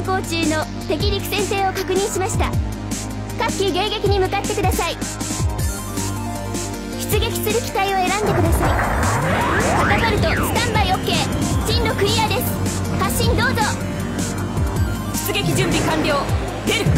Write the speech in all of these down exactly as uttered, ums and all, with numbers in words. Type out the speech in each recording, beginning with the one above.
行中の敵陸戦艇を確認しました。各機迎撃に向かってください。出撃する機体を選んでください。カタパルトスタンバイ OK。 進路クリアです。発進どうぞ。 出撃準備完了。出る。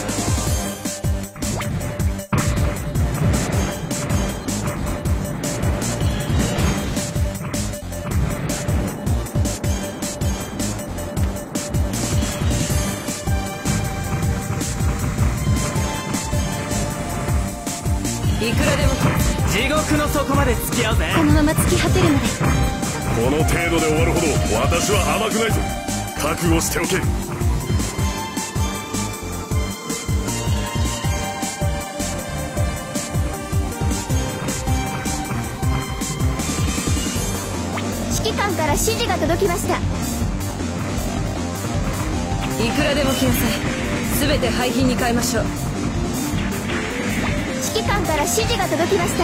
いくらでも地獄の底まで付き合うぜ。 このまま突き果てるまで。 この程度で終わるほど私は甘くないぞ。覚悟しておけ。 指揮官から指示が届きました。 いくらでも来なさい。全て廃品に変えましょう。 指揮官から指示が届きました。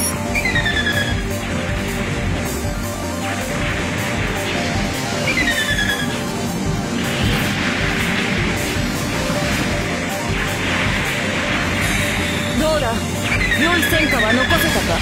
どうだ、良い戦果は残せたか。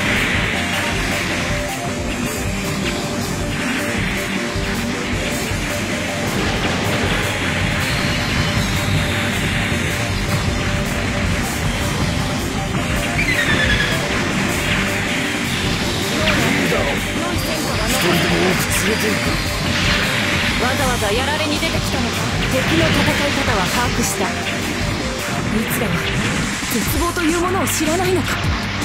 わざわざやられに出てきたのか。敵の戦い方は把握した。いつらは絶望というものを知らないのか。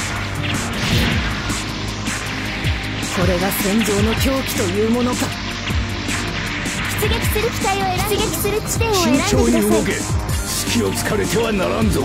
これが戦場の狂気というものか。 出撃する機体を選んで出撃する地点を選んでください。 慎重に動け。隙を突かれてはならんぞ。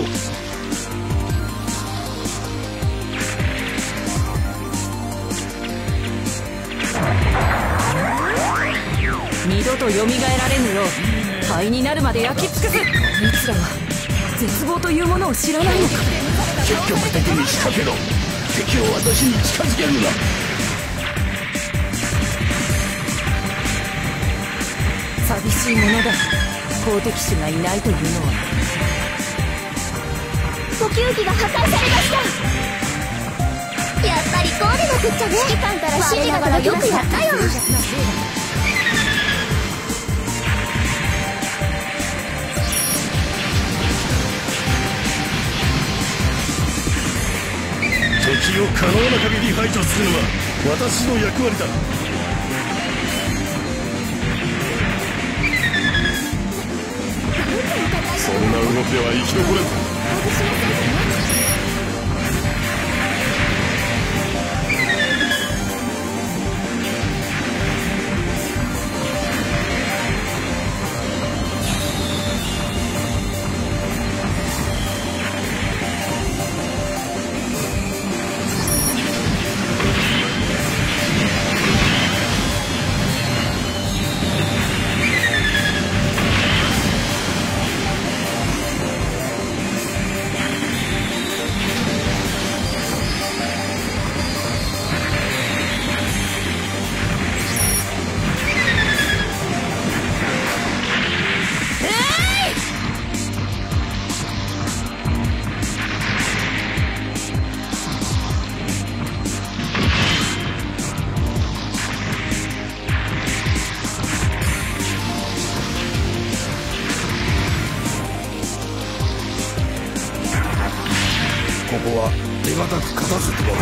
二度と蘇られぬよう灰になるまで焼き尽くす。いつらは絶望というものを知らないのか。 積極的に仕掛けろ。敵を私に近づけるな。 寂しいものだ、好敵手がいないというのは。 補給機が破壊されました。やっぱりこうでなくっちゃね。指揮官から指示が届きました。よくやったよ。 敵を可能な限り排除するのは私の役割だ。そんな動きでは生き残れん。ここは手堅く勝たせてもらった。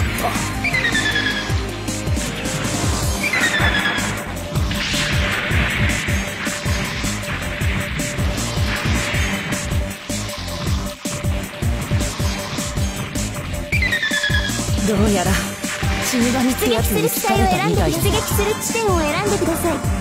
どうやら死神ってやつに出撃する機体を選んで出撃する地点を選んでください。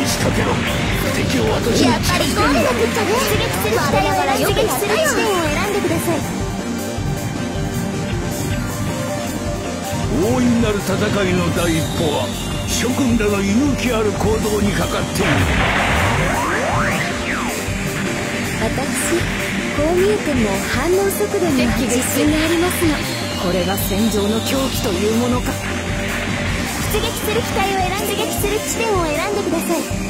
に仕掛けろ。敵を私にやっぱりゴールなくっちゃね。出撃する我ながらよくやったよ。地点を選んでください。 大いなる戦いの第一歩は諸君らの勇気ある行動にかかっている。 私こう見えても反応速度には自信がありますの。 これが戦場の狂気というものか。 出撃する機体を選ん出撃する地点を選んでください。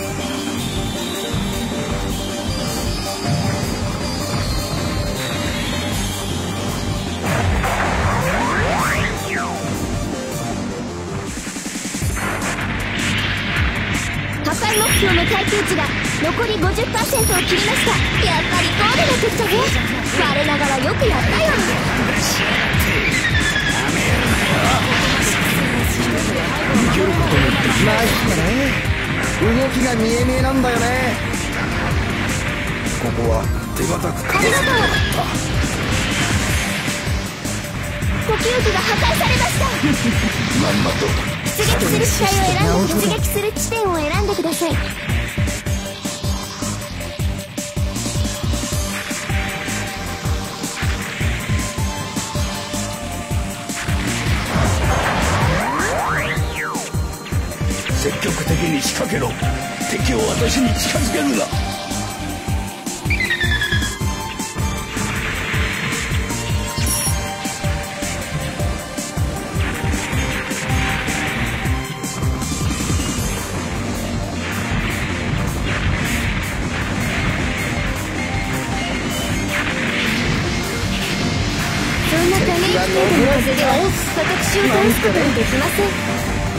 破壊目標の耐久値が残り ごじゅっパーセント を切りました。やっぱりゴールなくっちゃね。我ながらよくやったよ。 逃げることもできない。 ナイスだね。動きが見え見えなんだよね。 ここは手堅くありがとう。呼吸器が破壊されました。 まんまと出撃する機体を選んで出撃する地点を選んでください。 積極的に仕掛けろ。敵を私に近づけるな。 そんなダメージ程度の風では私を倒すことにできません。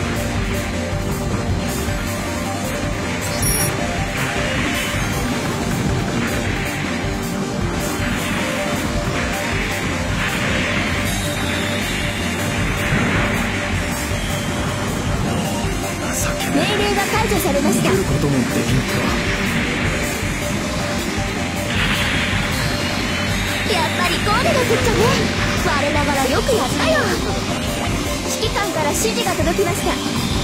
命令が解除されました。 逃げることもできんか。 やっぱりゴールなくっちゃね。我ながらよくやったよ。指揮官から指示が届きました。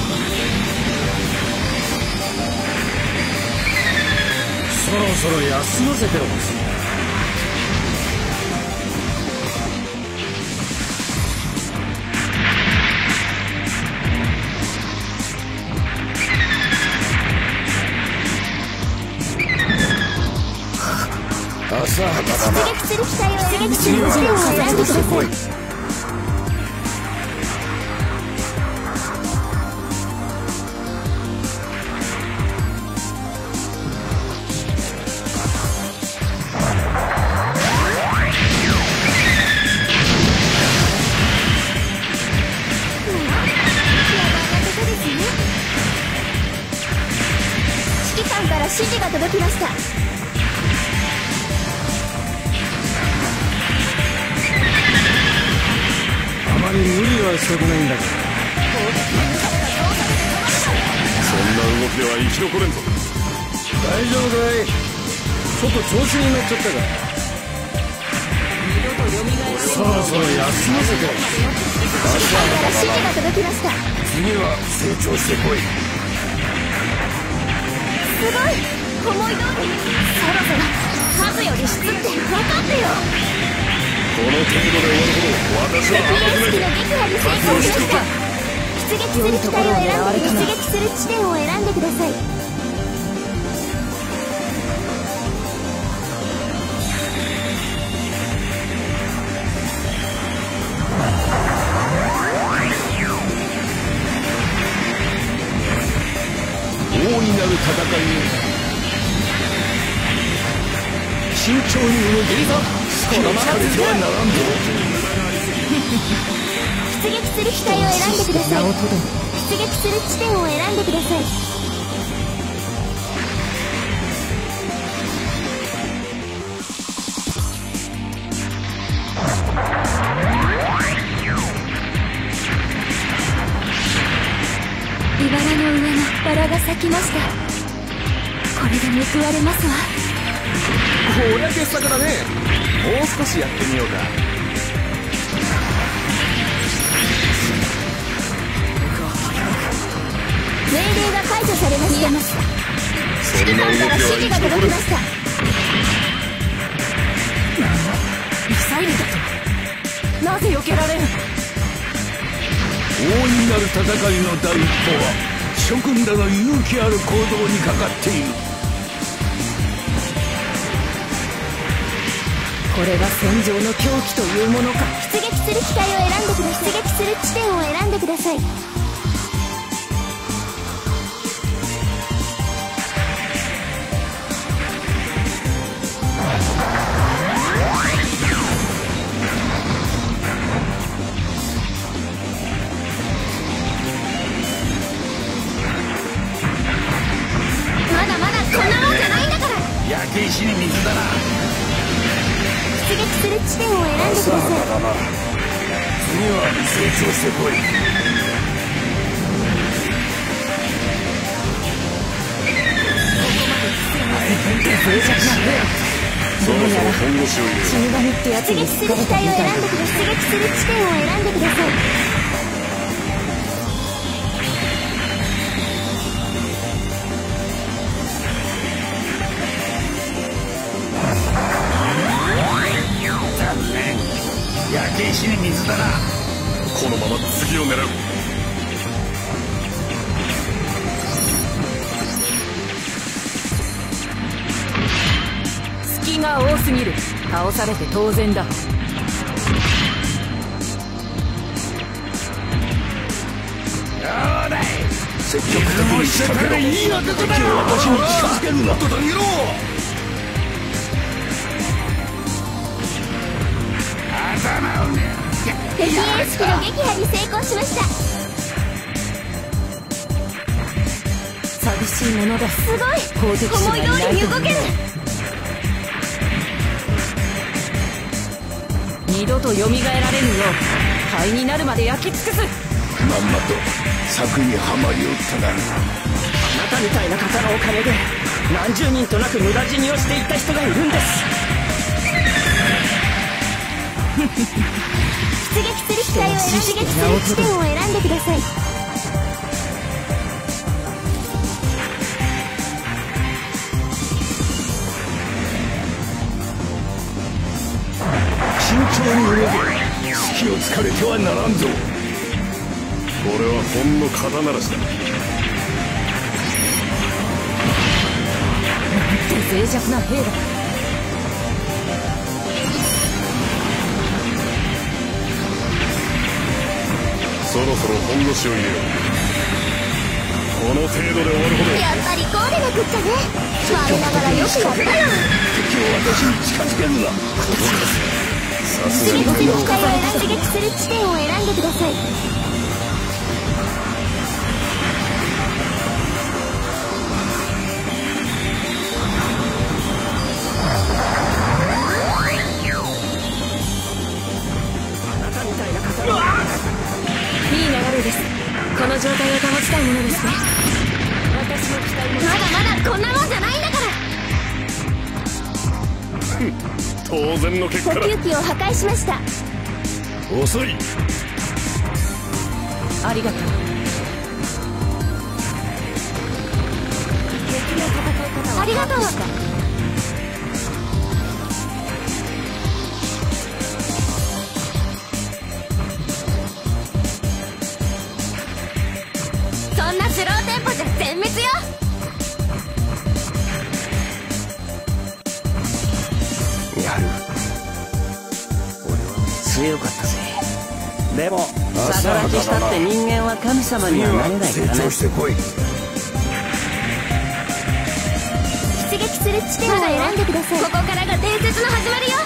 そろそろ休ませてほしい。浅はかだな。 出撃する機体を出撃する地点を選んでください。指揮官から指示が届きました。 あまり無理はしたくないんだけど。 そんな動きでは生き残れんぞ。 大丈夫かい。ちょっと調子に乗っちゃったから。そろそろ休ませて。 指揮官から指示が届きました。 次は成長してこい。 すごい思い通り。そろそろ数より質って分かってよ。 この程度で終わるほど私は甘くないぞ。 敵の撃破に成功しました。出撃する機体を選んで出撃する地点を選んでください。 大いなる戦いを慎重に動けるぞ。このままではならんぞ。 出撃する機体を選んでください。出撃する地点を選んでください。茨の上のバラが咲きました。これで報われますわ。 こりゃ傑作だね。もう少しやってみようか。 命令が解除されました。 指揮官から指示が届きました。 ミサイルだとなぜ避けられる。 大いなる戦いの第一歩は諸君らの勇気ある行動にかかっている。 これが戦場の狂気というものか。 出撃する機体を選んでください。出撃する地点を選んでください。まだまだこんなもんじゃないんだから。 焼け石に水だな。 出撃する地点を選んでください。 次は成長してこい。 そろそろ本腰を入れる。 死神ってやつ出に撃する機体を選んでください。出撃する地点を選んでください。 残念。焼け石に水だな。 このまま次を狙う。 隙が多すぎる。倒されて当然だ。 どうだい。積極的に仕掛けろ。いい男だ。敵を私に近づけるな。とだげろ。頭をね。 敵エース機の撃破に成功しました。 寂しいものだ。 すごい。 攻撃手思いがいない通りに動ける。 二度と蘇られぬよう灰になるまで焼き尽くす。 まんまと策にはまりおったな。 あなたみたいな方のおかげで何十人となく無駄死にをしていった人がいるんです。 出撃する機体を選んで出撃する地点を選んでください。 慎重に泳げ。隙を突かれてはならんぞ。 これはほんの肩慣らしだ。 脆弱な兵だ。 そろそろ本腰を入れよう。この程度で終わるほど。 やっぱりこうでなくっちゃね。我ながらよくやったよ。 敵を私に近づけるな。 さすがに出撃する機体を選んで出撃する地点を選んでください。 いい流れです。この状態を保ちたいものですね。私の期待もまだまだこんなもんじゃないんだから。 当然の結果だ。 補給機を破壊しました。 遅い。 ありがとう。敵の戦い方はありがとう。そんなスローテンポじゃ全滅よ。 やる。俺は強かったぜ。でも逆立ちしたって人間は神様にはなれない成からね。 長してこい。 出撃する地点を選んでください。ここからが伝説の始まりよ。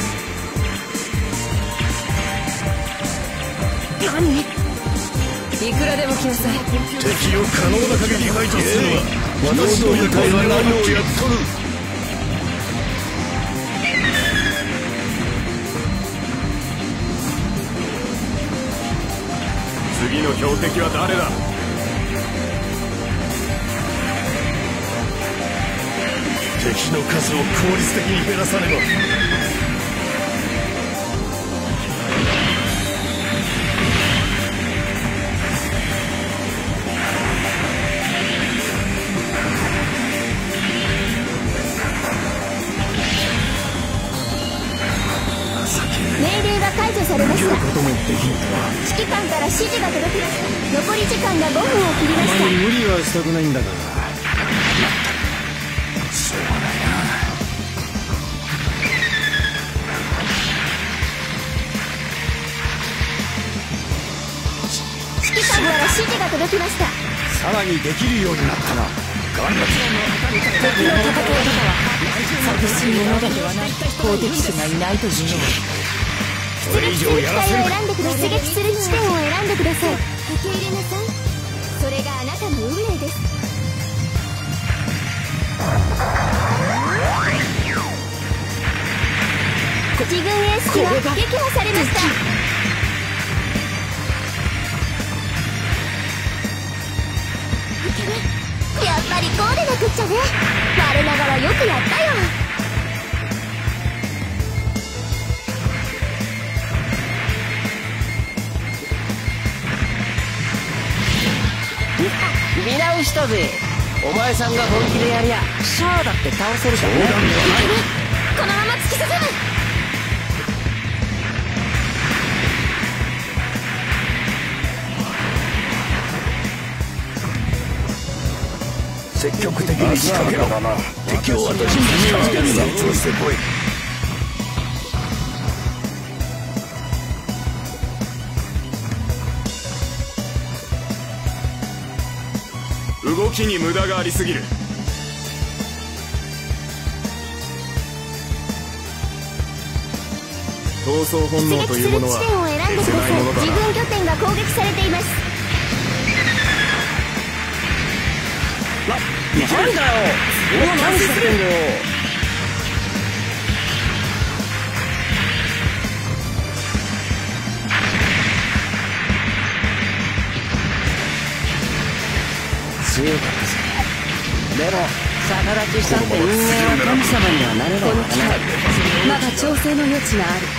何？いくらでも来なさい。 敵を可能な限り排除するのは私の部隊は何をやっとる。 次の標的は誰だ。敵の数を効率的に減らさねば。 こともできんか。 指揮官から指示が届きました。残り時間がごふんを切りました。 あまり無理はしたくないんだが。しょうがないな。 指揮官から指示が届きました。 さらにできるようになったな。頑張って。 敵の戦い方は寂しいものではない。攻撃手がいないというのはそれ以上やらせるか。 出撃する地点を選んでください。受け入れなさい。それがあなたの運命です。自軍エース機が撃破されました。やっぱりこうでなくっちゃね。我ながらよくやったよ。 見直したぜ。お前さんが本気でやりゃシャアだって倒せるからね。 このまま突き進む。 積極的に仕掛けろ。敵を私に近づけるな。そしてこい。 動きに無駄がありすぎる。闘争本能というものは出撃する地点を選んでください。自軍拠点が攻撃されています。 なんだよ、今何してんだよ。強かったぜ。でも逆立ちしたって人間は神様にはなれないからな。 まだ調整の余地がある。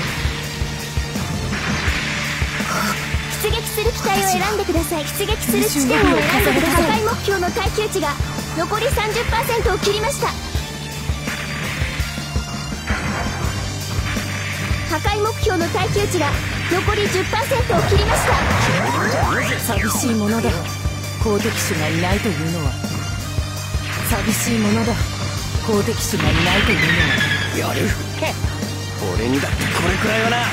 出撃する機体を選んでください。出撃する地点を選んでください。破壊目標の耐久値が残り さんじゅっパーセント を切りました。破壊目標の耐久値が残り じゅっパーセント を切りました。 寂しいものだ。攻撃手がいないというのは寂しいものだ。攻撃手がいないというのは。 やる。俺にだってこれくらいはな。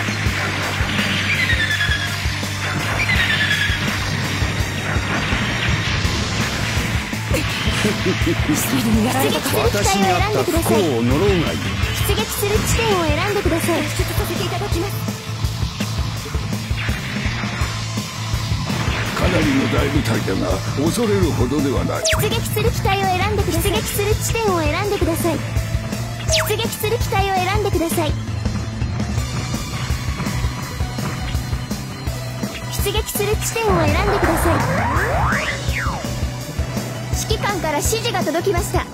私にあった不幸を呪うがいい。 出撃する地点を選んでください。出撃させていただきます。 かなりの大部隊だが恐れるほどではない。 出撃する機体を選んでください。出撃する地点を選んでください。出撃する機体を選んでください。出撃する地点を選んでください。指揮官から指示が届きました。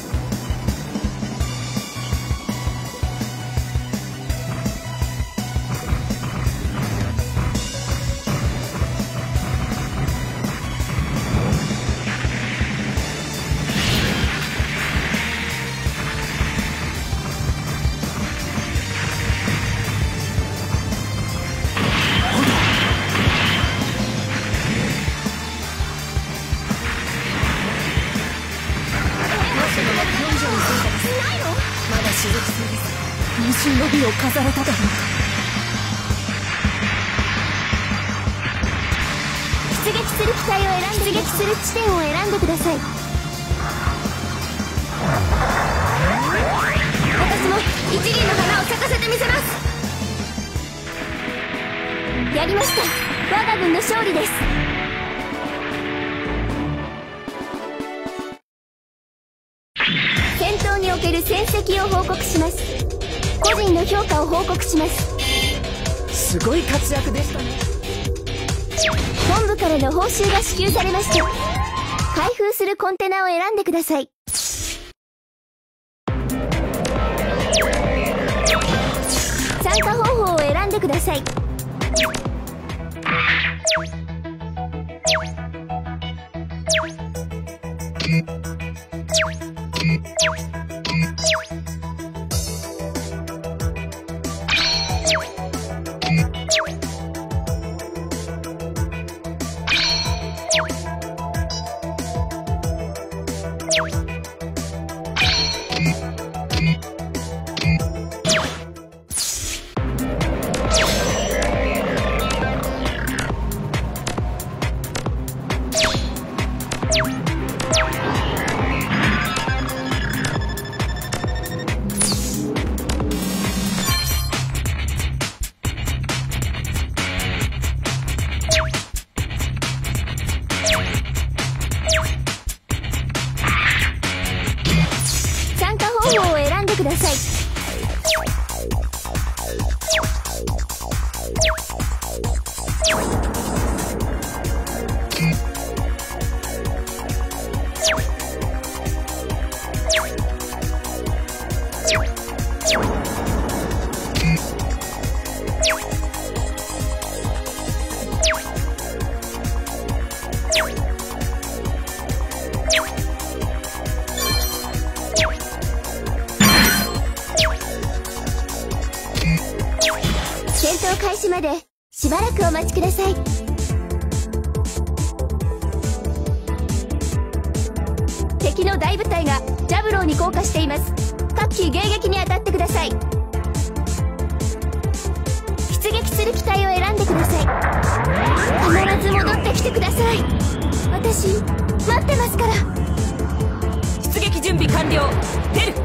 忍びを飾れただろうか。 出撃する機体を選んで出撃する地点を選んでください。私も一輪の花を咲かせてみせます。やりました。我が軍の勝利です。戦闘における戦績を報告します。個人の評価を報告します。 すごい活躍でしたね。 本部からの報酬が支給されました。開封するコンテナを選んでください。参加方法を選んでください。 ださい。戦闘開始までしばらくお待ちください。敵の大部隊がジャブローに降下しています。各機迎撃に当たってください。出撃する機体を選んでください。必ず戻ってきてください。私待ってますから。 出撃準備完了。出る。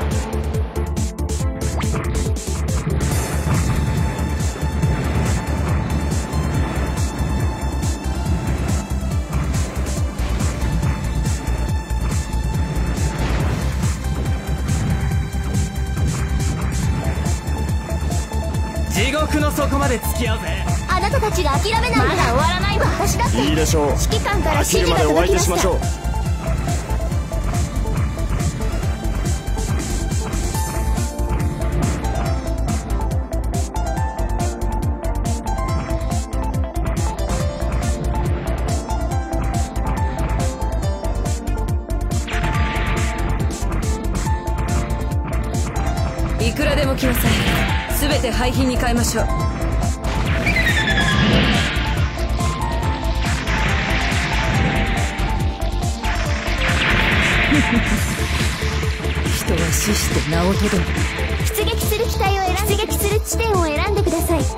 地獄の底まで付き合うぜ。 あなたたちが諦めないならまだ終わらないわ。私だっていいでしょう。 指揮官から指示が飽きるまでお相届きまし。 手しましたょう。 いくらでも来なさい。全て廃品に変えましょう。人は死して名をとどむ。 出撃する機体を選んで出撃する地点を選んでください。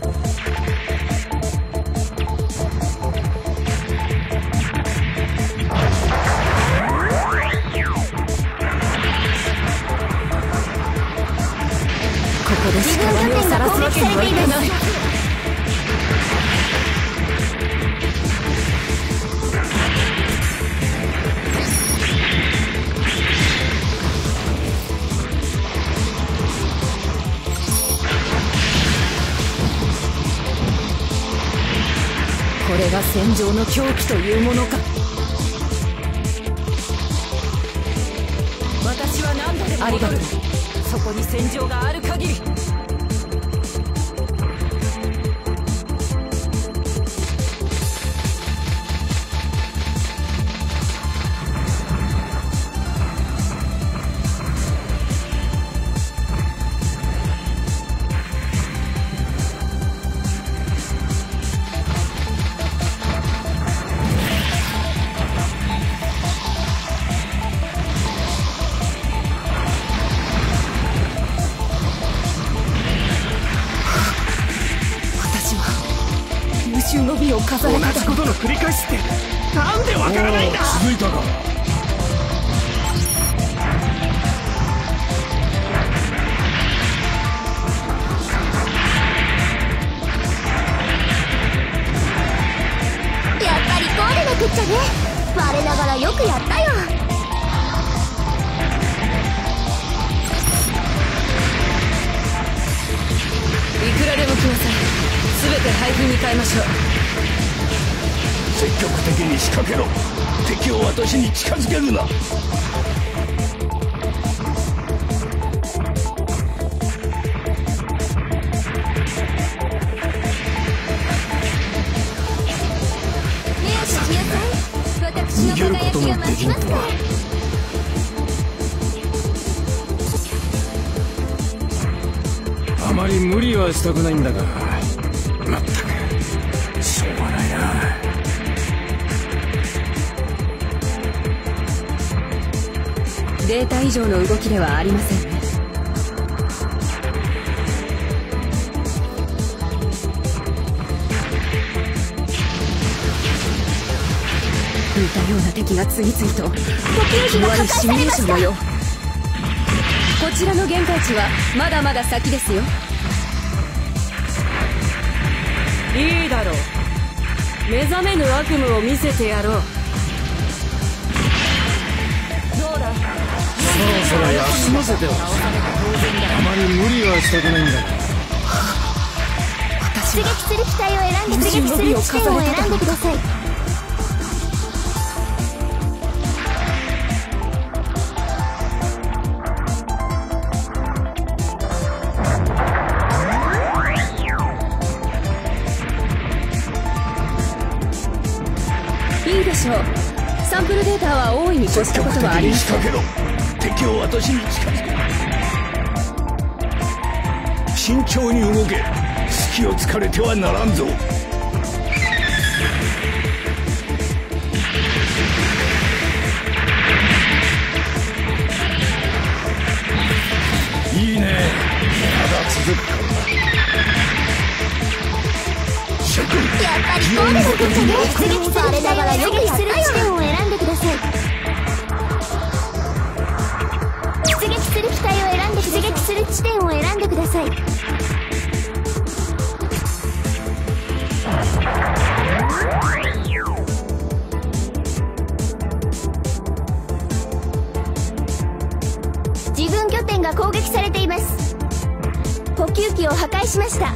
ここでしか自分拠点が攻撃されています。 これが戦場の狂気というものか。私は何度でもありがとう。そこに戦場がある限り。優秀の美を飾れただろう。 同じことの繰り返しってなんでわからないんだ。 続いたか。 やっぱりこうでなくっちゃね。我ながらよくやったよ。 いくらでも来なさい。全て廃品に変えましょう。 積極的に仕掛けろ。敵を私に近づけるな。 逃げることもできんとは。 あまり無理はしたくないんだが、まったくしょうがないな。 データ以上の動きではありませんね。似たような敵が次々と。 呼吸器が破壊されました。 よ。こちらの限界値はまだまだ先ですよ。いいだろう。目覚めぬ悪夢を見せてやろう。どうだ。 そろそら休ませてほしい。あまり無理はしたくないんだ。 出撃する機体を選んで出撃する地点を選んでください。 いいでしょう。サンプルデータは大いに越したことはありません。 敵を私に近づけ。慎重に動け。隙を突かれてはならんぞ。いいね。まだ続くかな。諸君、 やっぱりゴールの時に出撃する機体をよくやったよ。地点を選んでください。出撃する機体を選んで出撃する地点を選んでください。自分拠点が攻撃されています。補給機を破壊しました。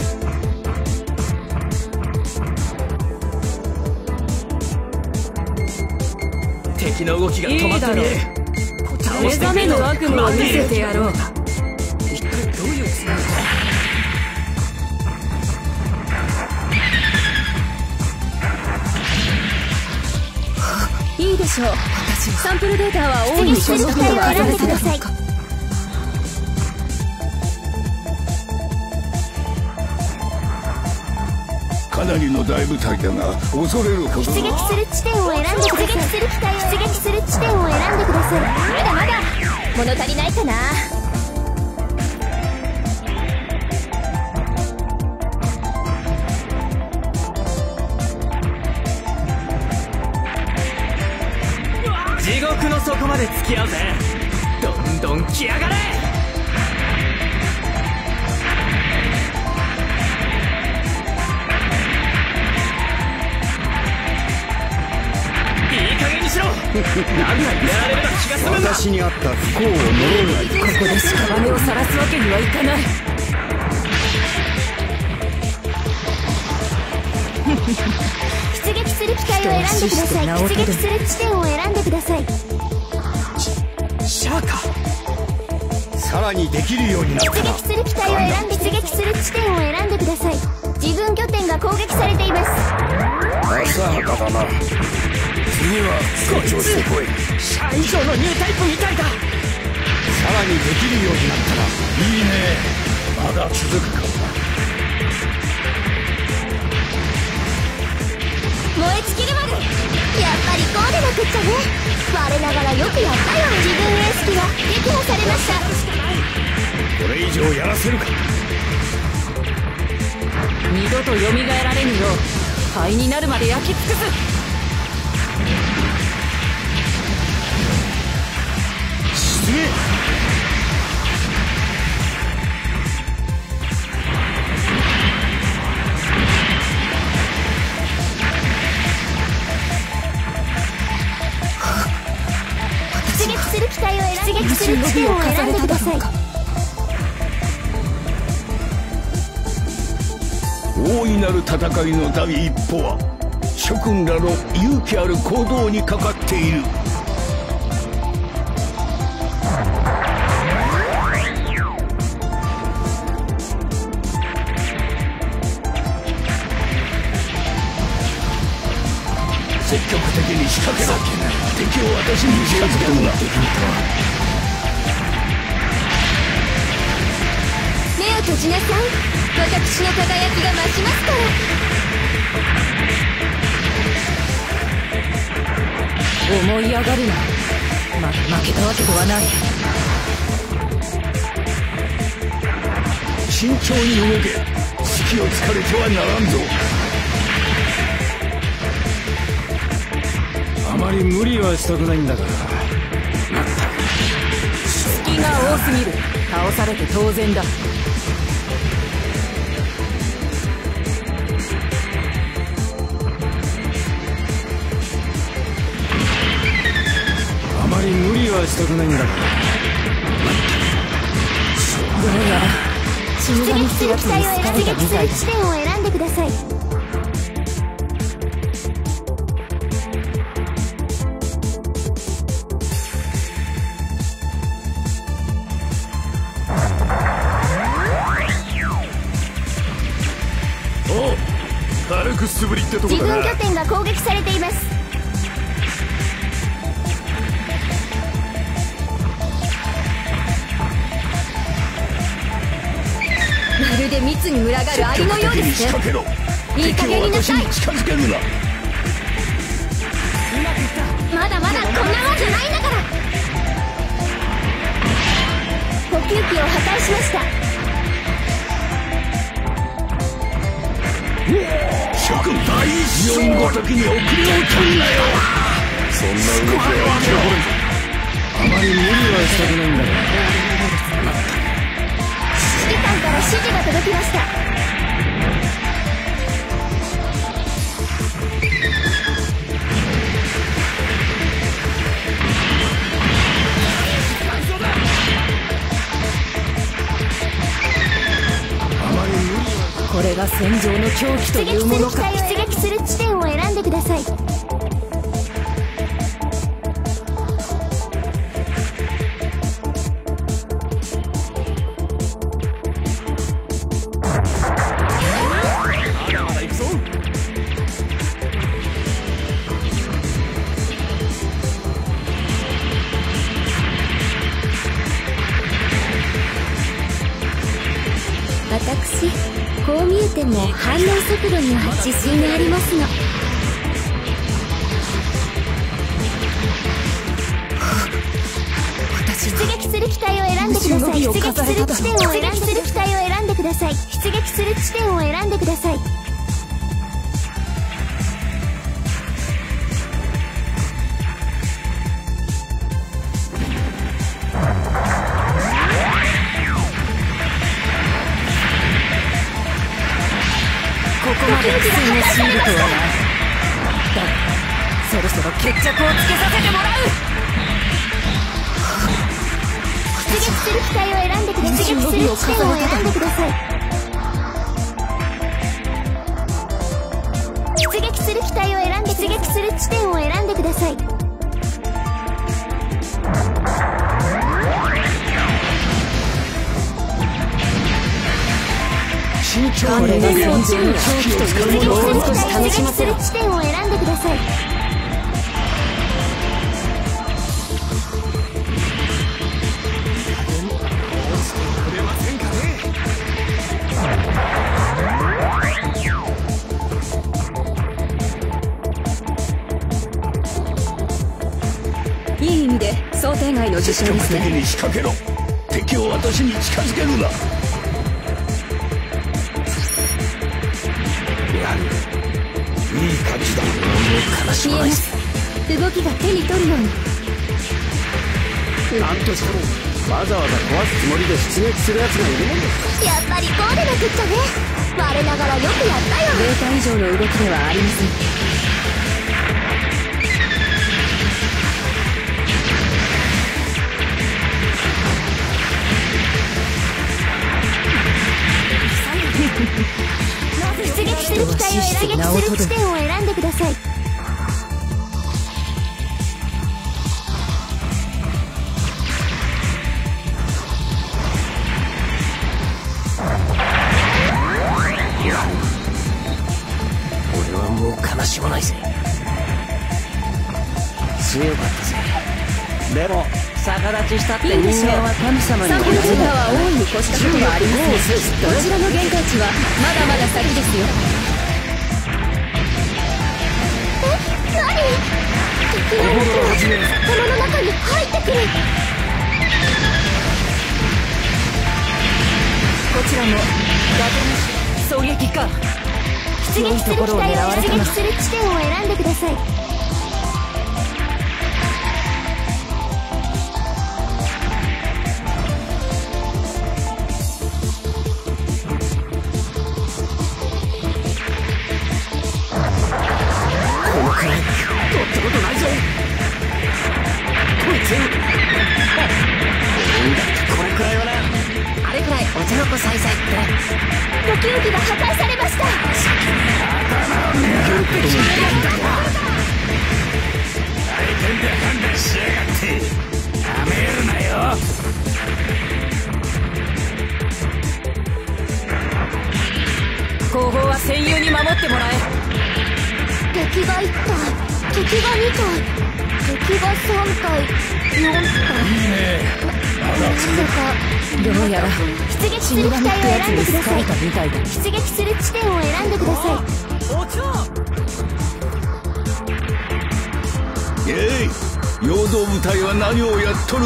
敵の動きが止まったね。 目覚めの悪夢を見せてやろう。 一体どういうつもりだ。 いいでしょう。サンプルデータは大いに越したことはありません。 かなりの大部隊だが恐れるほど。 出撃する地点を選んでください。出撃する機体を出撃する地点を選んでください。まだまだ物足りないかな。 地獄の底まで付き合うぜ。どんどん来やがれ。なんかやられれば気が済むんだ。 私にあった不幸を呪うがいい。 ここで屍を晒すわけにはいかない。 出撃する機体を選んでください。出撃する地点を選んでください。 シャーか。 さらにできるようになったな。 出撃する機体を選んで出撃する地点を選んでください。自分拠点が攻撃されています。 浅はかだな。次は成長してこい。 シャア以上のニュータイプみたいだ。 さらにできるようになったらいいね。まだ続くかもな。 燃え尽きるまで。やっぱりこうでなくっちゃね。我ながらよくやったよ。自分エース機が撃破されました。 これ以上やらせるか。 二度と蘇られぬよう灰になるまで焼き尽くす。 進め。 出撃する機体を選んで出撃する地点を選んでください。 大いなる戦いの第一歩は諸君らの勇気ある行動にかかっている。積極的に仕掛けろ。敵を私に近づけるな。 目を閉じなさい。私の輝きが増しますから。 思い上がるな。まだ負けたわけではない。 慎重に動け。隙を突かれてはならんぞ。あまり無理はしたくないんだから。 隙が多すぎる。倒されて当然だ。 あまり無理はしたくないんだけど。 どうやら死出神撃する機ってやつに好かれた体を選出撃すみたいだ。 る地点を選んでください。 おう、軽く素振りってとこだな。 自分拠点が攻撃されています。 まるで蜜に群がるアリのようですね。 仕掛けろ。 いい加減になさい。 近づけるな。 まだまだこんなもんじゃないんだから。補給機を破壊しました。 諸君大一四ごときに遅れを取るなよ。 そんな動きは生き残れんぞ。 あまり無理はしたくないんだけど。 指揮官から指示が届きました。 これが戦場の狂気と出撃するいうものか。 機体を出撃する地点を選んでください。 まだまだ行くぞ。 私こう見えても反応速度には自信がありますの。出撃する機体を選んでください。出撃する地点を選んする機体を選んでください。出撃する地点を選んでください。 ここまで苦戦を強いるとはな。だがそろそろ決着をつけさせてもらう。 出撃する機体を選んでください。出撃する地点を選んでください。出撃する機体を選んで出撃する地点を選んでください。 これが戦場の狂気というものを少し楽しませろ。 出撃する地点を選んでください。 いい意味で想定外の事象です積極的ね。 に仕掛けろ。敵を私に近づけるな。やる。いい感じだ。もう悲し見えままないぜ。 す。動きが手に取るように。 なんとしてもわざわざ壊すつもりで出撃する奴がいるもんですか。 やっぱりこうでなくっちゃね。我ながらよくやったよ。 データ以上の動きではありません。 出撃する機体を出撃する地点を選んでください。 俺はもう悲しまないぜ。強かったぜ。でも逆立ちしたって人間は神様にサンプルズは大いに越したことはありません。こちらの限界値はまだまだ先ですよ。 何？敵の動きが頭の中に入ってくる。 こちらも打点狙撃か。 出撃する機体を出撃する地点を選んでください。 このくらい乗ったことないぞ。こいつってもらえ。 敵がいったい、敵がにたい、敵がさんたい、よんたい。いいね。 どうやら出撃する機体を選んでください。 みたいだ。 出撃する地点を選んでください。 おちょえい、陽動部隊は何をやっとる。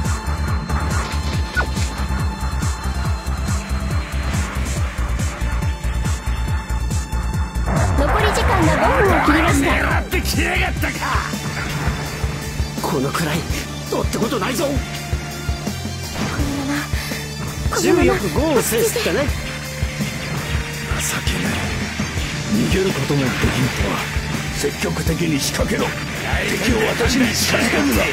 残り時間がごふんを切りました。 狙ってきやがったか。 このくらいどうってことないぞ。 このままよくゴーを制すってね。 情けない。逃げることもできんとは。積極的に仕掛けろ。敵を私に近づけるな。やめるなよ。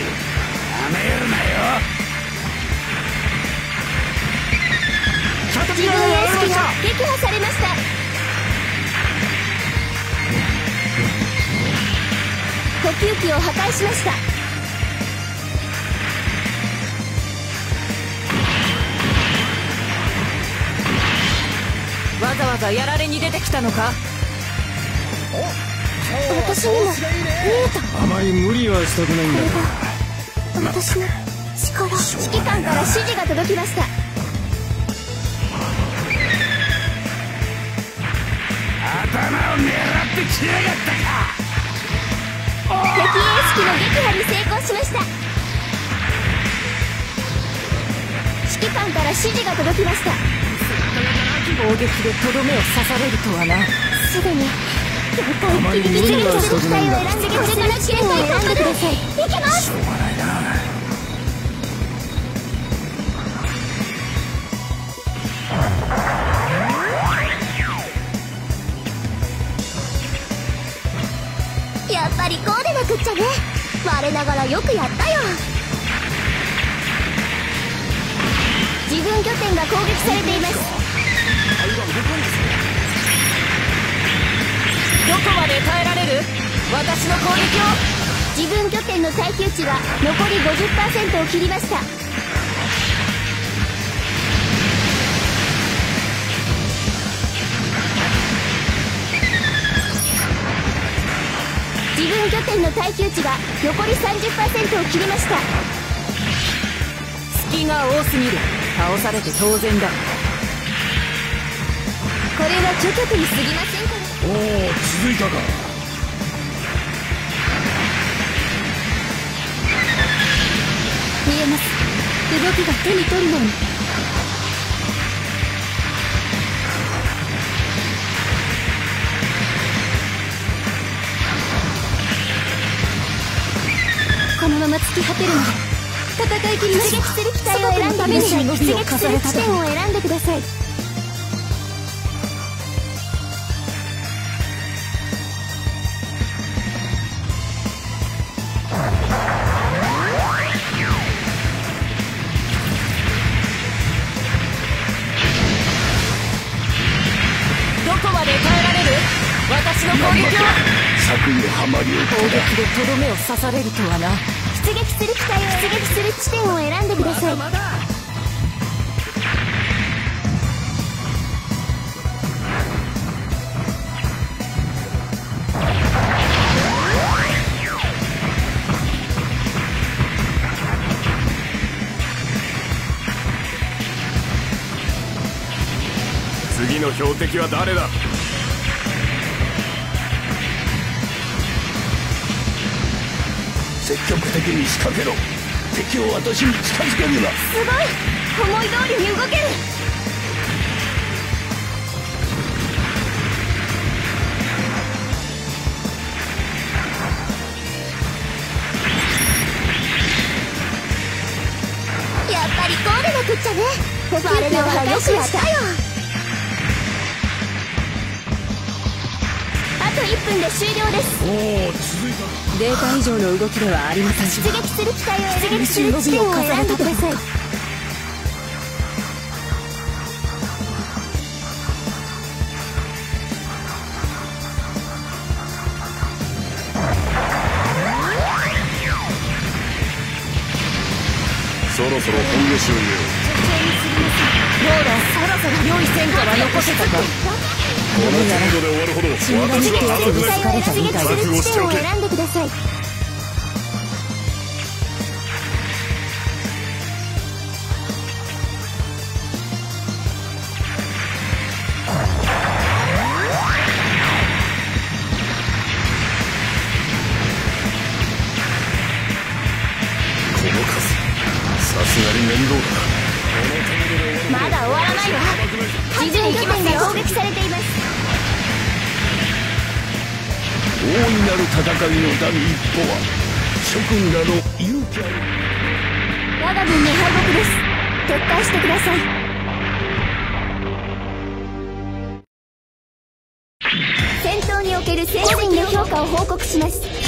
自分エース機が撃破されました。呼吸器を破壊しました。 わざわざやられに出てきたのか。 私にも見えた。 あまり無理はしたくないんだが、 私の力。指揮官から指示が届きました。 頭を狙ってきやがったか。 敵エース機の撃破に成功しました。指揮官から指示が届きました。 攻撃でとどめを刺されるとはな。 すぐに限界ギリギリの機体を選んで、これから地点を選んでください。いけます。 しょうがないな。 やっぱりこうでなくっちゃね。我ながらよくやったよ。自分拠点が攻撃されています。 どこまで耐えられる？私の攻撃を。 自分拠点の耐久値が残り ごじゅっパーセント を切りました。自分拠点の耐久値が残り さんじゅっパーセント を切りました。 隙が多すぎる。倒されて当然だ。 これは虚極に過ぎませんから。 おお、続いたか。 見えます。動きが手に取るように。このまま突き果てるまで戦い切ります。出撃する機体を選んでください。出撃する地点を選んでください。 どこまで耐えられる？私の攻撃を。 策にはまりを攻撃でとどめを刺されるとはな。 出撃する機体を出撃する地点を選んでください。 次の標的は誰だ？ 積極的に仕掛けろ。敵を私に近づけるな。 すごい、思い通りに動ける。やっぱりこうでなくっちゃね。我ながらよくやったよ。あといっぷんで終了です。 おお、続いた。 データ以上の動きではありません。 出撃する機体を出撃する地点を選んでください。 そろそろそろ本腰を入れよう。 どうだ、そろそろ良い戦果は残せたか。 この程度で終わるほど私は荒くない。 出撃する地点を選んでください。 さすがに面倒だ。 まだ終わらないわ。地図に行きますよ。攻撃されています。 大いなる戦いの第一歩は諸君らの勇気ある。 我が軍の敗北です。撤退してください。戦闘における戦士の評価を報告します。